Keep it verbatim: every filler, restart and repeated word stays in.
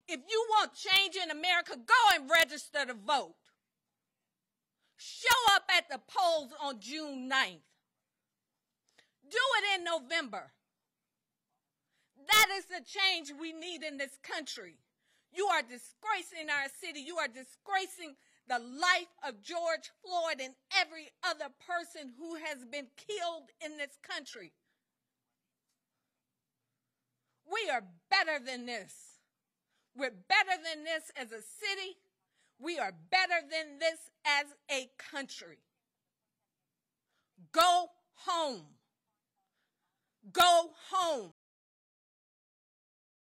If you want change in America, go and register to vote. Show up at the polls on June ninth. Do it in November. That is the change we need in this country. You are disgracing our city. You are disgracing the life of George Floyd and every other person who has been killed in this country. We are better than this. We're better than this as a city. We are better than this as a country. Go home. Go home.